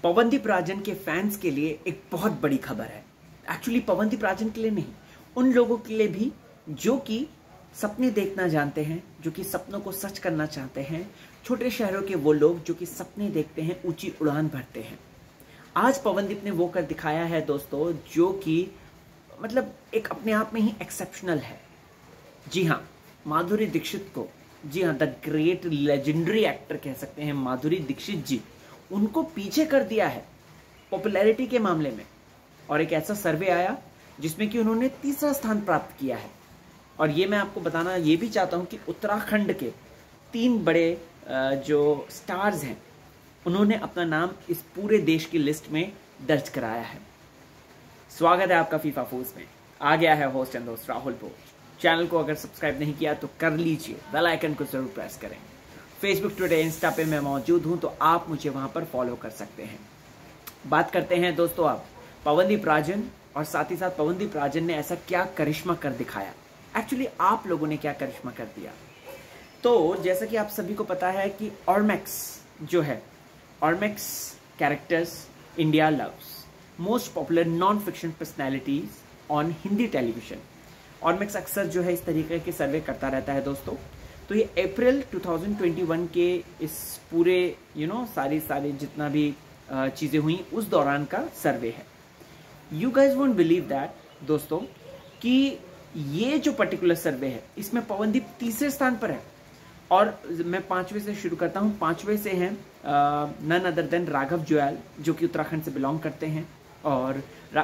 पवनदीप राजन के फैंस के लिए एक बहुत बड़ी खबर है। एक्चुअली पवनदीप राजन के लिए नहीं, उन लोगों के लिए भी जो कि सपने देखना जानते हैं, जो कि सपनों को सच करना चाहते हैं, छोटे शहरों के वो लोग जो कि सपने देखते हैं, ऊंची उड़ान भरते हैं। आज पवनदीप ने वो कर दिखाया है दोस्तों, जो कि मतलब एक अपने आप में ही एक्सेप्शनल है। जी हाँ, माधुरी दीक्षित को, जी हाँ, द ग्रेट लेजेंडरी एक्टर कह सकते हैं माधुरी दीक्षित जी, उनको पीछे कर दिया है पॉपुलैरिटी के मामले में। और एक ऐसा सर्वे आया जिसमें कि उन्होंने तीसरा स्थान प्राप्त किया है। और ये मैं आपको बताना ये भी चाहता हूं कि उत्तराखंड के 3 बड़े जो स्टार्स हैं, उन्होंने अपना नाम इस पूरे देश की लिस्ट में दर्ज कराया है। स्वागत है आपका फीफा फूस में। आ गया है होस्ट एंड दोस्त राहुल भोज। चैनल को अगर सब्सक्राइब नहीं किया तो कर लीजिए, बेल आइकन को जरूर प्रेस करें। फेसबुक, ट्विटर, इंस्टा पे मैं मौजूद हूं, तो आप मुझे वहां पर फॉलो कर सकते हैं। बात करते हैं दोस्तों आप पवनदीप राजन, और साथ ही साथ पवनदीप राजन ने ऐसा क्या करिश्मा कर दिखाया। एक्चुअली आप लोगों ने क्या करिश्मा कर दिया। तो जैसा कि आप सभी को पता है कि ऑर्मैक्स जो है, Ormax characters India loves most popular non fiction personalities on Hindi television. Ormax अक्सर जो है इस तरीके के सर्वे करता रहता है दोस्तों। तो ये अप्रैल 2021 के इस पूरे सारी जितना भी चीजें हुई उस दौरान का सर्वे है। You guys won't believe that दोस्तों कि ये जो पर्टिकुलर सर्वे है इसमें पवनदीप तीसरे स्थान पर है। और मैं 5वें से शुरू करता हूँ। 5वें से हैं none other than Raghav Juyal, जो कि उत्तराखंड से बिलोंग करते हैं और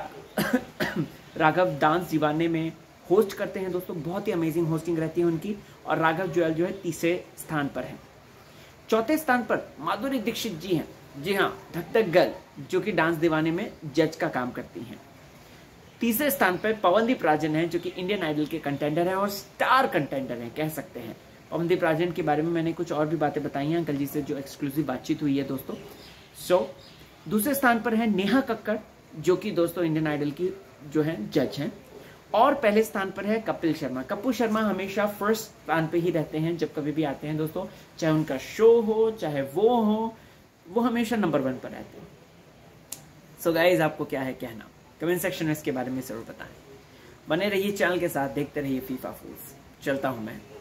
राघव डांस दीवाने में होस्ट करते हैं दोस्तों। बहुत ही अमेजिंग होस्टिंग रहती है उनकी। और राघव जुयाल जो है तीसरे स्थान पर है। चौथे स्थान पर माधुरी दीक्षित जी हैं, जी हाँ, धक धक गर्ल, जो कि डांस दीवाने में जज का काम करती हैं। तीसरे स्थान पर पवनदीप राजन हैं, जो कि इंडियन आइडल के कंटेंडर हैं और स्टार कंटेंडर हैं कह सकते हैं। पवनदीप राजन के बारे में मैंने कुछ और भी बातें बताई हैं अंकल जी से, जो एक्सक्लूसिव बातचीत हुई है दोस्तों। दूसरे स्थान पर है नेहा कक्कड़, जो कि दोस्तों इंडियन आइडल की जो है जज हैं। और पहले स्थान पर है कपिल शर्मा। कपिल शर्मा हमेशा फर्स्ट स्थान पे ही रहते हैं जब कभी भी आते हैं दोस्तों, चाहे उनका शो हो चाहे वो हमेशा नंबर 1 पर रहते हैं। सो गाइज, आपको क्या है कहना, कमेंट सेक्शन में इसके बारे में जरूर बताएं। बने रहिए चैनल के साथ, देखते रहिए फीफा फूस। चलता हूं मैं।